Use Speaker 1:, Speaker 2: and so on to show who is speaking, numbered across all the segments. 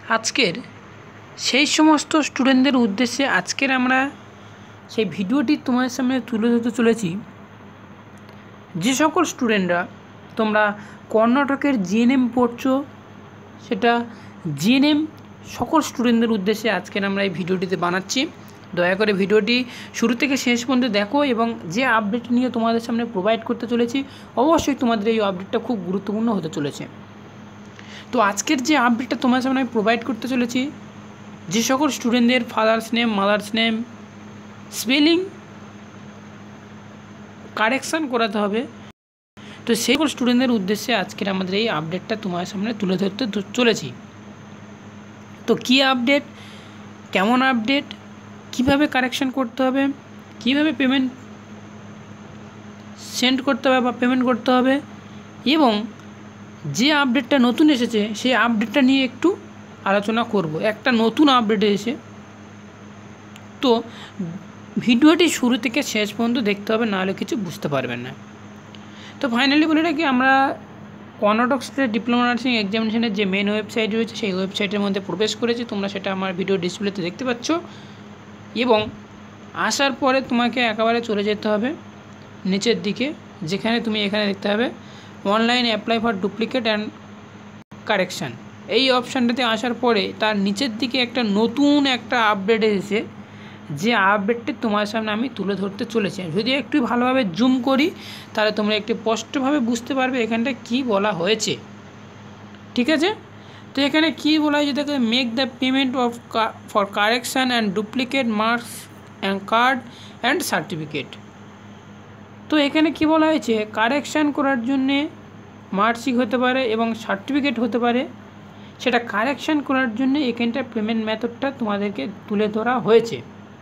Speaker 1: আজকের সেই সমস্ত স্টুডেন্টদের উদ্দেশ্যে আজকের আমরা সেই ভিডিওটি তোমাদের সামনে তুলে ধরতে চলেছি। যে সকল স্টুডেন্টরা তোমরা কর্ণাটকের জিএনএম পড়ছো, সেটা জিএনএম সকল স্টুডেন্টদের উদ্দেশ্যে আজকের আমরা এই ভিডিওটিতে বানাচ্ছি। দয়া করে ভিডিওটি শুরু থেকে শেষ পর্যন্ত দেখো এবং যে আপডেট নিয়ে তোমাদের সামনে প্রোভাইড করতে চলেছি অবশ্যই তোমাদের এই আপডেটটা খুব গুরুত্বপূর্ণ হতে চলেছে। তো আজকের যে আপডেটটা তোমাদের সামনে আমি প্রোভাইড করতে চলেছি, যে সকল স্টুডেন্টদের father's name, mother's name spelling correction করাতে হবে, তো সেই সকল স্টুডেন্টদের উদ্দেশ্যে আজকের আমাদের এই আপডেটটা তোমাদের সামনে তুলে ধরতে চলেছি। তো কী আপডেট, কেমন আপডেট, কিভাবে কারেকশান করতে হবে, কিভাবে পেমেন্ট সেন্ড করতে হবে বা পেমেন্ট করতে হবে, এবং যে আপডেটটা নতুন এসেছে সেই আপডেটটা নিয়ে একটু আলোচনা করব। একটা নতুন আপডেট এসেছে, তো ভিডিওটি শুরু থেকে শেষ পর্যন্ত দেখতে হবে, নাহলে কিছু বুঝতে পারবেন না। তো ফাইনালি বলে রাখি, আমরা কর্ণাটক স্টেট ডিপ্লোমা নার্সিং এক্সামিনেশনের যে মেন ওয়েবসাইট রয়েছে সেই ওয়েবসাইটের মধ্যে প্রবেশ করেছি। তোমরা সেটা আমার ভিডিও ডিসপ্লেতে দেখতে পাচ্ছ, এবং আসার পরে তোমাকে একেবারে চলে যেতে হবে নিচের দিকে, যেখানে তুমি এখানে দেখতে হবে online apply for duplicate and correction. এই অপশানটাতে আসার পরে তার নিচের দিকে একটা নতুন একটা আপডেট এসেছে, যে আপডেটটি তোমার সামনে আমি তুলে ধরতে চলেছি। যদি একটু ভালোভাবে জুম করি তাহলে তোমরা একটু স্পষ্টভাবে বুঝতে পারবে এখানটা কি বলা হয়েছে। ঠিক আছে, তো এখানে কি বলা হয়েছে দেখো, make the payment of for correction and duplicate marks and card and certificate. তো এখানে কি বলা হয়েছে, কারেকশান করার জন্যে মার্কশিট হতে পারে এবং সার্টিফিকেট হতে পারে, সেটা কারেকশান করার জন্য এখানটা পেমেন্ট মেথডটা তোমাদেরকে তুলে ধরা হয়েছে।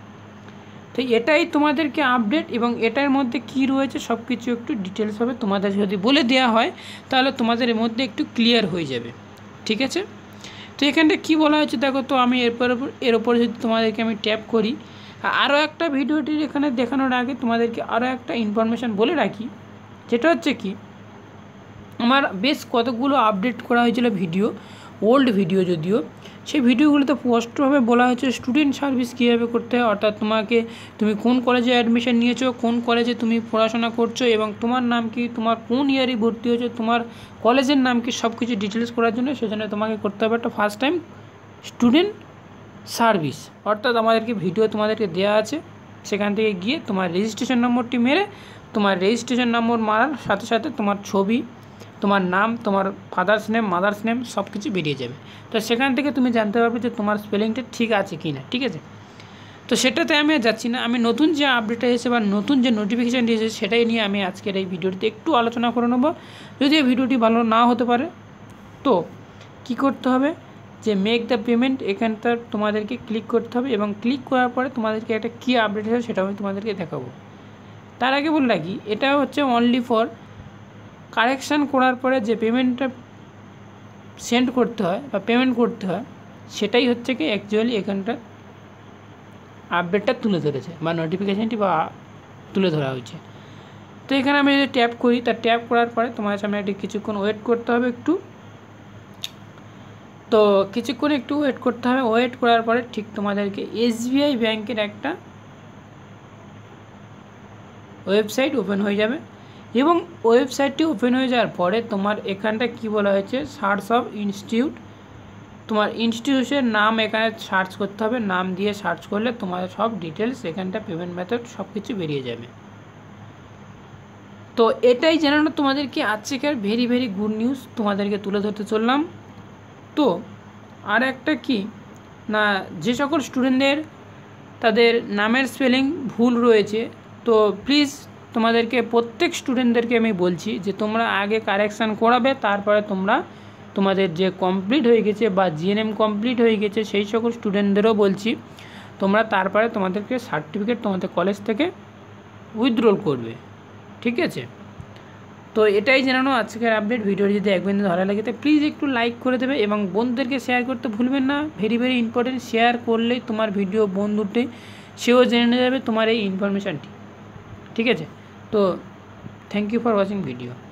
Speaker 1: তো এটাই তোমাদেরকে আপডেট, এবং এটার মধ্যে কি রয়েছে সব কিছু একটু ডিটেলসভাবে তোমাদের যদি বলে দেওয়া হয় তাহলে তোমাদের এর মধ্যে একটু ক্লিয়ার হয়ে যাবে। ঠিক আছে, তো এখানটা কি বলা হয়েছে দেখো, তো আমি এর ওপরে যদি তোমাদেরকে আমি ট্যাপ করি, আরও একটা ভিডিওটির এখানে দেখানোর আগে তোমাদেরকে আরও একটা ইনফরমেশান বলে রাখি, যেটা হচ্ছে কি, আমার বেশ কতগুলো আপডেট করা হয়েছিল ভিডিও, ওল্ড ভিডিও যদিও, সেই ভিডিওগুলোতে স্পষ্টভাবে বলা হয়েছে স্টুডেন্ট সার্ভিস কীভাবে করতে হয়, অর্থাৎ তুমি কোন কলেজে অ্যাডমিশন নিয়েছো, কোন কলেজে তুমি পড়াশোনা করছো, এবং তোমার নাম কি, তোমার কোন ইয়ারে ভর্তি হয়েছো, তোমার কলেজের নাম কি, সব কিছু ডিটেলস করার জন্য সেজন্য তোমাকে করতে হবে একটা ফার্স্ট টাইম স্টুডেন্ট সার্ভিস। অর্থাৎ আমাদেরকে ভিডিও তোমাদেরকে দেওয়া আছে, সেখান থেকে গিয়ে তোমার রেজিস্ট্রেশন নম্বরটি মেরে, তোমার রেজিস্ট্রেশন নম্বর মারার সাথে সাথে তোমার ছবি, তোমার নাম, তোমার ফাদার্স নেম, মাদার্স নেম সব কিছু বেরিয়ে যাবে। তো সেখান থেকে তুমি জানতে পারবে যে তোমার স্পেলিংটা ঠিক আছে কি না। ঠিক আছে, তো সেটাতে আমি আর যাচ্ছি না, আমি নতুন যে আপডেটটা এসেছে বা নতুন যে নোটিফিকেশানটি এসেছে সেটাই নিয়ে আমি আজকের এই ভিডিওটিতে একটু আলোচনা করে নেব। যদি এই ভিডিওটি ভালো না হতে পারে তো কি করতে হবে, যে মেক দ্য পেমেন্ট, এখানটা তোমাদেরকে ক্লিক করতে হবে, এবং ক্লিক করার পরে তোমাদেরকে একটা কী আপডেট আছে সেটা আমি তোমাদেরকে দেখাবো। তার আগে বলে রাখি, এটা হচ্ছে অনলি ফর কারেকশান করার পরে যে পেমেন্টটা সেন্ড করতে হয় বা পেমেন্ট করতে হয়, সেটাই হচ্ছে কি অ্যাকচুয়ালি এখানটা আপডেটটা তুলে ধরেছে বা নোটিফিকেশানটি বা তুলে ধরা হয়েছে। তো এখানে আমি যদি ট্যাপ করি, তার ট্যাপ করার পরে তোমার সামনে একটি কিছুক্ষণ ওয়েট করতে হবে একটু। তো কিছুক্ষণ একটু ওয়েট করতে হবে, ওয়েট করার পরে ঠিক তোমাদেরকে এসবিআই ব্যাংকের একটা ওয়েবসাইট ওপেন হয়ে যাবে, এবং ওয়েবসাইটটি ওপেন হয়ে যাওয়ার পরে তোমার এখানটা কি বলা হয়েছে, সার্চ অফ ইনস্টিটিউট, তোমার ইনস্টিটিউশনের নাম এখানে সার্চ করতে হবে, নাম দিয়ে সার্চ করলে তোমার সব ডিটেলস এখানটা পেমেন্ট মেথড সব কিছু বেরিয়ে যাবে। তো এটাই জানানো তোমাদেরকে আজকের ভেরি ভেরি গুড নিউজ তোমাদেরকে তুলে ধরতে চললাম। তো আর একটা কি না, যে সকল স্টুডেন্টদের তাদের নামের স্পেলিং ভুল রয়েছে, তো প্লিজ তোমাদেরকে প্রত্যেক স্টুডেন্টদেরকে আমি বলছি যে তোমরা আগে কারেকশান করাবে, তারপরে তোমাদের যে কমপ্লিট হয়ে গেছে বা জিএনএম কমপ্লিট হয়ে গেছে সেই সকল স্টুডেন্টদেরও বলছি তোমরা তারপরে তোমাদেরকে সার্টিফিকেট তোমাদের কলেজ থেকে উইথড্রল করবে। ঠিক আছে, তো এটাই জানানো আজকের আপডেট। ভিডিওটি যদি এক বিন্দু ভালো লাগে তো প্লিজ একটু লাইক করে দেবে, এবং বন্ধুদেরকে শেয়ার করতে ভুলবেন না। ভেরি ভেরি ইম্পর্টেন্ট, শেয়ার করলেই তোমার ভিডিও বন্ধুটি সেও জেনে যাবে তোমার এই ইনফরমেশানটি। ঠিক আছে, তো thank you for watching video.